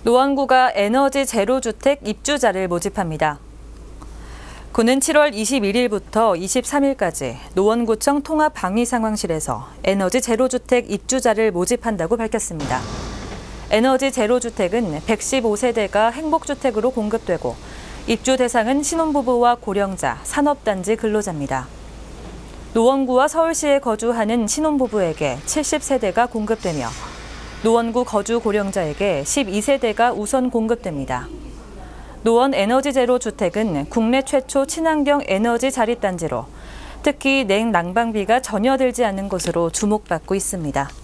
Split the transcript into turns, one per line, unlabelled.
노원구가 에너지 제로 주택 입주자를 모집합니다. 구는 7월 21일부터 23일까지 노원구청 통합방위상황실에서 에너지 제로 주택 입주자를 모집한다고 밝혔습니다. 에너지 제로 주택은 115세대가 행복주택으로 공급되고 입주 대상은 신혼부부와 고령자, 산업단지 근로자입니다. 노원구와 서울시에 거주하는 신혼부부에게 70세대가 공급되며 노원구 거주 고령자에게 12세대가 우선 공급됩니다. 노원 에너지 제로 주택은 국내 최초 친환경 에너지 자립단지로 특히 냉난방비가 전혀 들지 않는 곳으로 주목받고 있습니다.